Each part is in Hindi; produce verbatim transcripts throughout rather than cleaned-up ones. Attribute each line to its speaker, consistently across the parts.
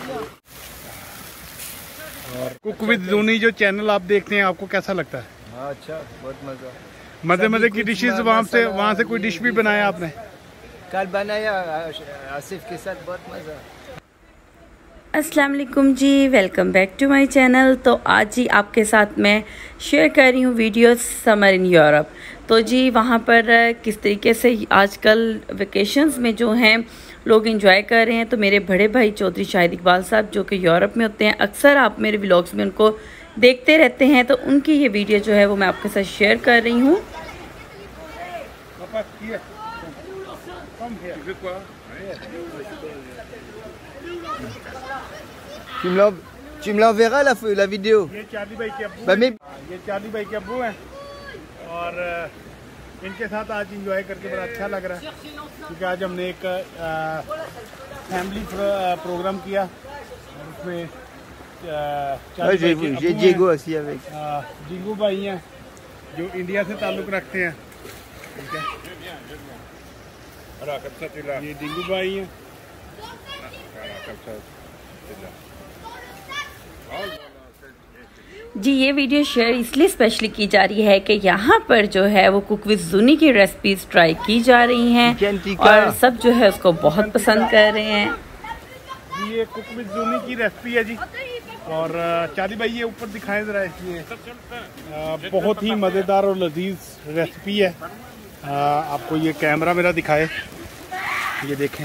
Speaker 1: और कुक विद जूनी जो चैनल आप देखते हैं, आपको कैसा लगता है?
Speaker 2: हाँ, अच्छा, बहुत मजा।
Speaker 1: मजे मजे की डिशेज वहाँ से वहाँ से कोई डिश भी बनाया आपने?
Speaker 2: कल बनाया आसिफ के साथ, बहुत मजा।
Speaker 3: अस्सलाम वालेकुम जी, welcome back to my channel. तो आज जी आपके साथ मैं शेयर कर रही हूँ वीडियो समर इन यूरोप। तो जी वहाँ पर किस तरीके से आजकल वेकेशंस में जो हैं लोग एंजॉय कर रहे हैं। तो मेरे बड़े भाई चौधरी शाहिद इकबाल साहब जो कि यूरोप में होते हैं, अक्सर आप मेरे व्लॉग्स में उनको देखते रहते हैं, तो उनकी ये वीडियो जो है वो मैं आपके साथ शेयर कर रही हूँ।
Speaker 2: Tu me l'en- tu me l'enverras la, la vidéo?
Speaker 1: ये चार्ली भाई के अब्बू
Speaker 2: bah, mais...
Speaker 1: ये चार्ली भाई के अब्बू हैं और इनके साथ आज एंजॉय करके बड़ा अच्छा लग रहा है, क्योंकि आज हमने एक फैमिली प्रोग्राम किया और उसमें
Speaker 2: जीगू
Speaker 1: जीगू भाई हैं जो इंडिया से ताल्लुक़ रखते हैं, ठीक है। ये जीगू भाई हैं।
Speaker 3: जी ये वीडियो शेयर इसलिए स्पेशली की जा रही है कि यहाँ पर जो है वो कुक विद जूनी की रेसिपीज ट्राई की जा रही हैं और सब जो है उसको बहुत पसंद कर रहे हैं।
Speaker 1: ये कुक विद जूनी की रेसिपी है जी। और चार्ली भाई ये ऊपर दिखाएं जरा, ये बहुत ही मज़ेदार और लजीज रेसिपी है। आ, आपको ये कैमरा मेरा दिखाए, ये देखें।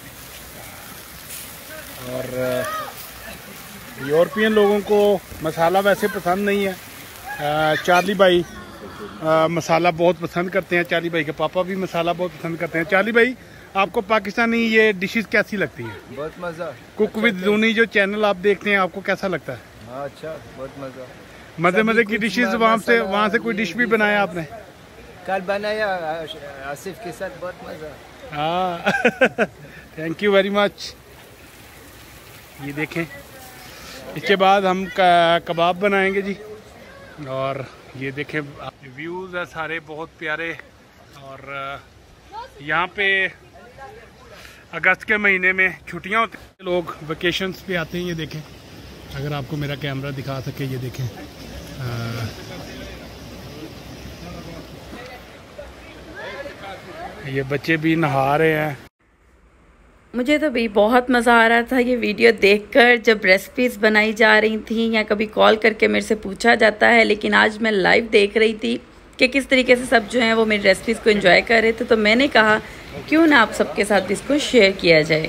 Speaker 1: और यूरोपियन लोगों को मसाला वैसे पसंद नहीं है, आ, चार्ली भाई आ, मसाला बहुत पसंद करते हैं। चार्ली भाई के पापा भी मसाला बहुत पसंद करते हैं। चार्ली भाई आपको पाकिस्तानी ये डिशेस कैसी लगती हैं?
Speaker 2: बहुत मजा।
Speaker 1: कुक विद जूनी जो चैनल आप देखते हैं, आपको कैसा लगता है?
Speaker 2: हाँ, अच्छा, बहुत मजा।
Speaker 1: मजे मजे की डिशेस वहाँ से वहाँ से कोई डिश भी बनाया आपने?
Speaker 2: कल बनाया आसिफ के साथ, बहुत मजा।
Speaker 1: हाँ थैंक यू वेरी मच। ये देखें, इसके बाद हम कबाब बनाएंगे जी। और ये देखें व्यूज़ है सारे बहुत प्यारे। और यहाँ पे अगस्त के महीने में छुट्टियाँ होती हैं, लोग वेकेशंस पे आते हैं। ये देखें, अगर आपको मेरा कैमरा दिखा सके, ये देखें आ, ये बच्चे भी नहा रहे हैं।
Speaker 3: मुझे तो भाई बहुत मज़ा आ रहा था ये वीडियो देखकर, जब रेसिपीज़ बनाई जा रही थी या कभी कॉल करके मेरे से पूछा जाता है, लेकिन आज मैं लाइव देख रही थी कि किस तरीके से सब जो हैं वो मेरी रेसिपीज़ को एंजॉय कर रहे थे। तो मैंने कहा क्यों ना आप सबके साथ इसको शेयर किया जाए।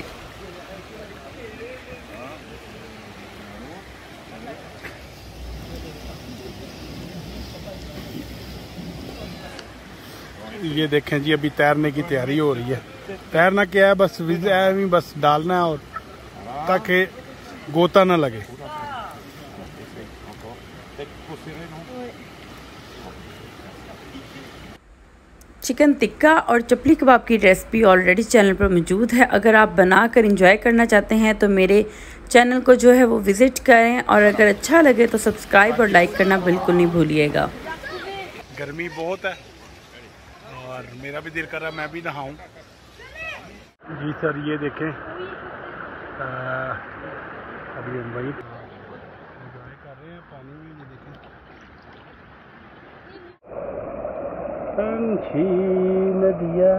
Speaker 1: ये देखें जी, अभी तैरने की तैयारी हो रही है। तैरना क्या है, बस विज़ बस डालना है और ताकि गोता ना लगे।
Speaker 3: चिकन टिक्का और चपली कबाब की रेसिपी ऑलरेडी चैनल पर मौजूद है। अगर आप बनाकर एंजॉय करना चाहते हैं तो मेरे चैनल को जो है वो विज़िट करें, और अगर अच्छा लगे तो सब्सक्राइब और लाइक करना बिल्कुल नहीं भूलिएगा।
Speaker 1: गर्मी बहुत है और मेरा भी दिल कर रहा है मैं भी नहाऊं जी। सर ये देखें, आ, अभी हम वही एंजॉय कर रहे हैं पानी में। ये देखें पंछी नदिया।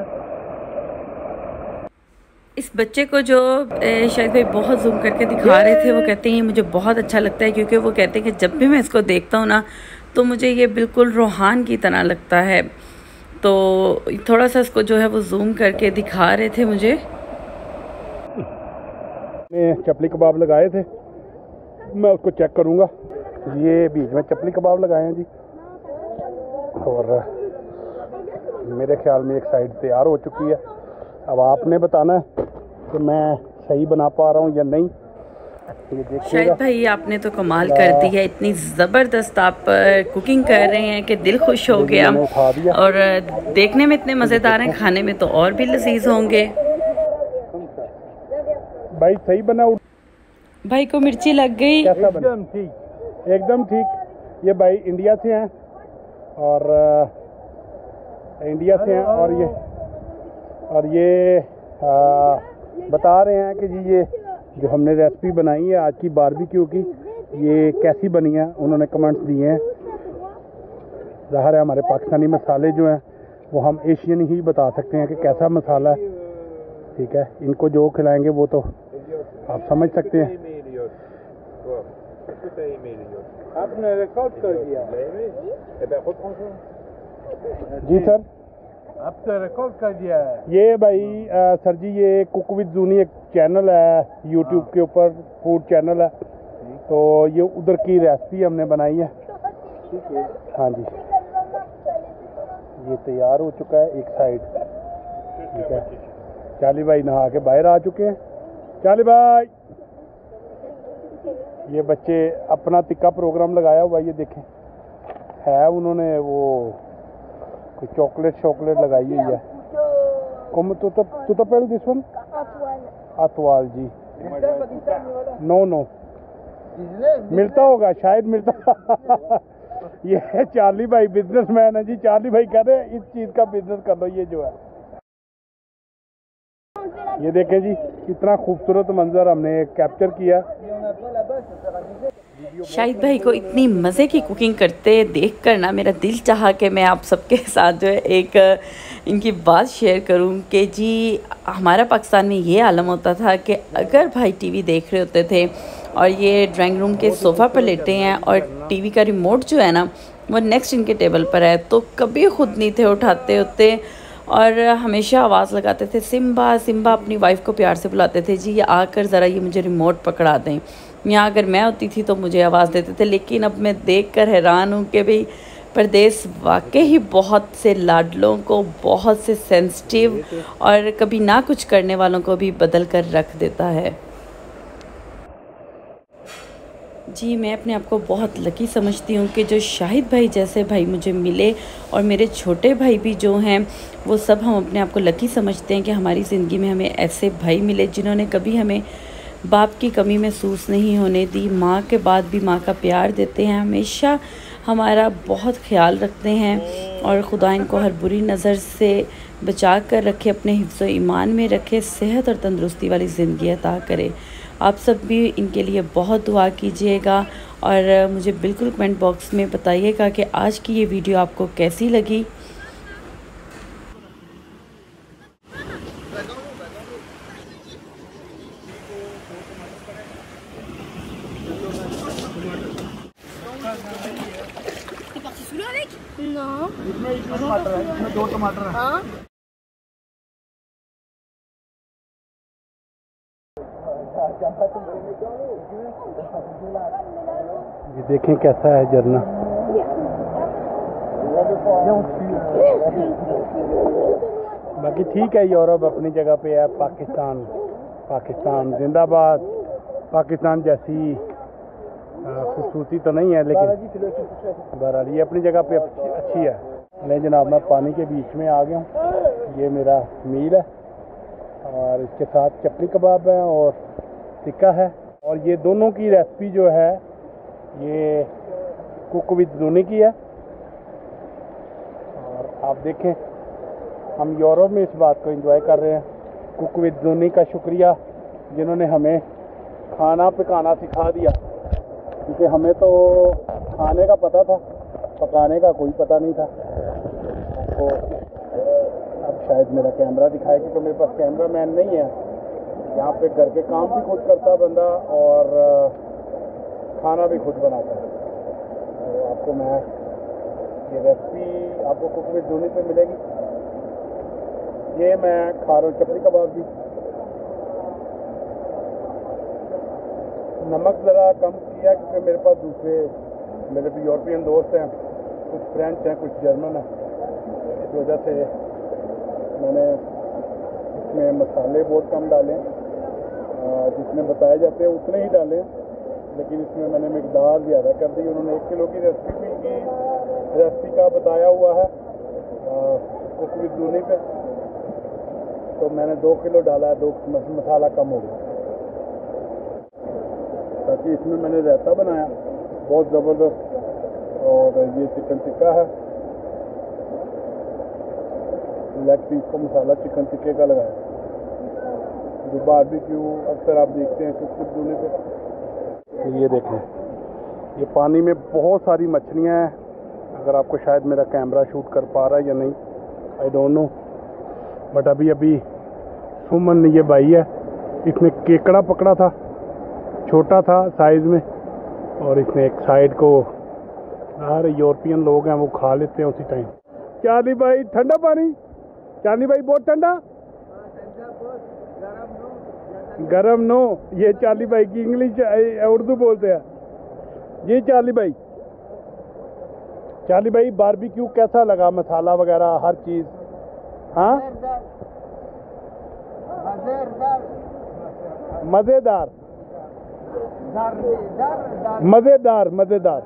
Speaker 3: इस बच्चे को जो शायद भाई बहुत जूम करके दिखा रहे थे, वो कहते हैं मुझे बहुत अच्छा लगता है, क्योंकि वो कहते हैं कि जब भी मैं इसको देखता हूँ ना तो मुझे ये बिल्कुल रूहान की तरह लगता है। तो थोड़ा सा इसको जो है वो जूम करके दिखा रहे थे मुझे।
Speaker 1: मैं चपली कबाब लगाए थे, मैं उसको चेक करूँगा। ये बीच में चपली कबाब लगाए हैं जी, और मेरे ख्याल में एक साइड तैयार हो चुकी है। अब आपने बताना है कि मैं सही बना पा रहा हूँ या नहीं।
Speaker 3: शायद भाई आपने तो कमाल कर दी है, इतनी ज़बरदस्त आप कुकिंग कर रहे हैं कि दिल खुश हो गया। और देखने में इतने मज़ेदार हैं, खाने में तो और भी लजीज होंगे।
Speaker 1: भाई सही बना?
Speaker 3: भाई को मिर्ची लग गई?
Speaker 1: एकदम ठीक, एकदम ठीक। ये भाई इंडिया से हैं और इंडिया से हैं और ये और ये आ, बता रहे हैं कि जी ये जो हमने रेसिपी बनाई है आज की बारबेक्यू की, ये कैसी बनी है उन्होंने कमेंट्स दिए हैं। ज़ाहिर है हमारे पाकिस्तानी मसाले जो हैं वो हम एशियन ही बता सकते हैं कि कैसा मसाला है, ठीक है। इनको जो खिलाएंगे वो तो आप समझ सकते हैं।
Speaker 2: आपने रिकॉर्ड कर दिया
Speaker 1: जी सर,
Speaker 2: आप तो रिकॉर्ड कर दिया है।
Speaker 1: ये भाई आ, सर जी ये कुक विद जूनी एक चैनल है यूट्यूब के ऊपर, फूड चैनल है, तो ये उधर की रेसिपी हमने बनाई है।
Speaker 2: ठीक है,
Speaker 1: हाँ जी, ये तैयार हो चुका है एक साइड, ठीक है। चाली भाई नहा के बाहर आ चुके हैं। चाली भाई, ये बच्चे अपना तिक्का प्रोग्राम लगाया हुआ, ये देखें है उन्होंने वो कोई चॉकलेट चॉकलेट लगाई हुई है। कम तो तो तो, तो पहले this one Atwal ji, no no मिलता होगा शायद, मिलता ये चार्ली भाई बिजनेसमैन है जी। चार्ली भाई कह रहे हैं इस चीज़ का बिजनेस कर लो, ये जो है। ये देखें जी कितना खूबसूरत मंजर हमने कैप्चर किया।
Speaker 3: शाहिद भाई को इतनी मज़े की कुकिंग करते देख कर ना मेरा दिल चाहा कि मैं आप सबके साथ जो है एक इनकी बात शेयर करूं कि जी हमारा पाकिस्तान में ये आलम होता था कि अगर भाई टीवी देख रहे होते थे और ये ड्राइंग रूम के सोफ़ा पर लेटे हैं और टीवी का रिमोट जो है ना वो नेक्स्ट इनके टेबल पर है, तो कभी ख़ुद नहीं थे उठाते होते और हमेशा आवाज़ लगाते थे, सिम्बा सिम्बा। अपनी वाइफ को प्यार से बुलाते थे, जी ये आकर ज़रा ये मुझे रिमोट पकड़ा दें। यहाँ अगर मैं होती थी तो मुझे आवाज़ देते थे। लेकिन अब मैं देखकर हैरान हूँ कि भाई परदेस वाकई ही बहुत से लाडलों को, बहुत से सेंसिटिव और कभी ना कुछ करने वालों को भी बदल कर रख देता है। जी मैं अपने आप को बहुत लकी समझती हूँ कि जो शाहिद भाई जैसे भाई मुझे मिले और मेरे छोटे भाई भी जो हैं वो सब, हम अपने आप को लकी समझते हैं कि हमारी ज़िंदगी में हमें ऐसे भाई मिले जिन्होंने कभी हमें बाप की कमी महसूस नहीं होने दी, माँ के बाद भी माँ का प्यार देते हैं, हमेशा हमारा बहुत ख्याल रखते हैं और खुदा इनको हर बुरी नज़र से बचा कर रखे, अपने हिफ्ज़ ईमान में रखे, सेहत और तंदुरुस्ती वाली ज़िंदगी अता करे। आप सब भी इनके लिए बहुत दुआ कीजिएगा और मुझे बिल्कुल कमेंट बॉक्स में बताइएगा कि आज की ये वीडियो आपको कैसी लगी।
Speaker 4: Non.
Speaker 1: इसमें इसमें टमाटर है, इसमें दो टमाटर है।
Speaker 4: हाँ।
Speaker 1: ये देखें कैसा है झरना। बाकी ठीक है, यूरोप अपनी जगह पे है, पाकिस्तान पाकिस्तान जिंदाबाद। पाकिस्तान जैसी खूबसूरती तो नहीं है लेकिन बहरहाल ये अपनी जगह पे अच्छी है। नहीं जनाब, मैं पानी के बीच में आ गया हूँ। ये मेरा मील है और इसके साथ चपली कबाब है और टिक्का है, और ये दोनों की रेसिपी जो है ये कुक विद जूनी की है। और आप देखें हम यूरोप में इस बात को एंजॉय कर रहे हैं। कुक विद जूनी का शुक्रिया जिन्होंने हमें खाना पकाना सिखा दिया, क्योंकि हमें तो खाने का पता था, पकाने का कोई पता नहीं था। तो अब शायद मेरा कैमरा दिखाए क्योंकि मेरे पास कैमरा मैन नहीं है। यहाँ पे घर के काम भी खुद करता बंदा और खाना भी खुद बनाता है। तो आपको मैं ये रेसिपी आपको कुक विद जूनी पे मिलेगी। ये मैं खा रहा हूँ चपली कबाब भी। नमक ज़रा कम किया क्योंकि मेरे पास दूसरे मेरे भी यूरोपियन दोस्त हैं, कुछ फ्रेंच हैं, कुछ जर्मन हैं। इस वजह से मैंने इसमें मसाले बहुत कम डाले, जितने बताए जाते हैं उतने ही डाले, लेकिन इसमें मैंने मिकदार ज़्यादा कर दी। उन्होंने एक किलो की रेसिपी की रेसिपी का बताया हुआ है कुक विद जूनी पे, तो मैंने दो किलो डाला, दो मसाला कम हो गया। ताकि इसमें मैंने रायता बनाया बहुत ज़बरदस्त, और ये चिकन टिक्का है, लेग पीस को मसाला चिकन टिक्के का लगाया। जो बारबेक्यू अक्सर आप देखते हैं कुछ दूने पे। ये देखें, ये पानी में बहुत सारी मछलियाँ हैं। अगर आपको शायद मेरा कैमरा शूट कर पा रहा है या नहीं, आई डोंट नो, बट अभी अभी सुमन ये भाई है, इसने केकड़ा पकड़ा था, छोटा था साइज़ में, और इसने एक साइड को, सारे यूरोपियन लोग हैं वो खा लेते हैं उसी टाइम। चार्ली भाई ठंडा पानी, चार्ली भाई बहुत ठंडा, गरम नो, ये चार्ली भाई की इंग्लिश उर्दू बोलते हैं जी। चार्ली भाई, चार्ली भाई बारबेक्यू कैसा लगा, मसाला वगैरह हर चीज़? हाँ मज़ेदार, मज़ेदार मज़ेदार।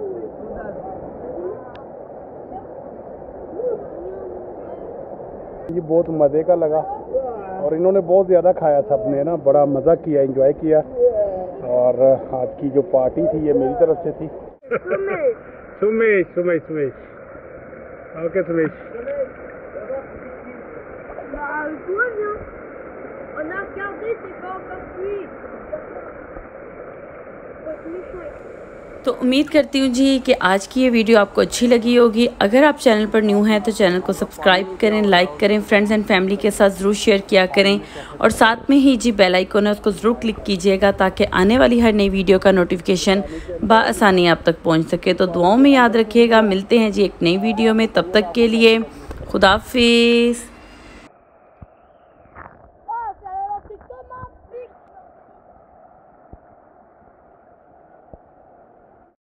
Speaker 1: ये बहुत मज़े का लगा और इन्होंने बहुत ज़्यादा खाया, सबने ना बड़ा मज़ा किया, एंजॉय किया। और आज की जो पार्टी थी ये मेरी तरफ से थी। सुमेश सुमेश सुमेश ओके सुमेश।
Speaker 3: तो उम्मीद करती हूँ जी कि आज की ये वीडियो आपको अच्छी लगी होगी। अगर आप चैनल पर न्यू हैं तो चैनल को सब्सक्राइब करें, लाइक करें, फ्रेंड्स एंड फैमिली के साथ ज़रूर शेयर किया करें, और साथ में ही जी बेल आइकन है उसको ज़रूर क्लिक कीजिएगा ताकि आने वाली हर नई वीडियो का नोटिफिकेशन बआसानी आप तक पहुँच सके। तो दुआओं में याद रखिएगा। मिलते हैं जी एक नई वीडियो में, तब तक के लिए खुदा हाफिज़।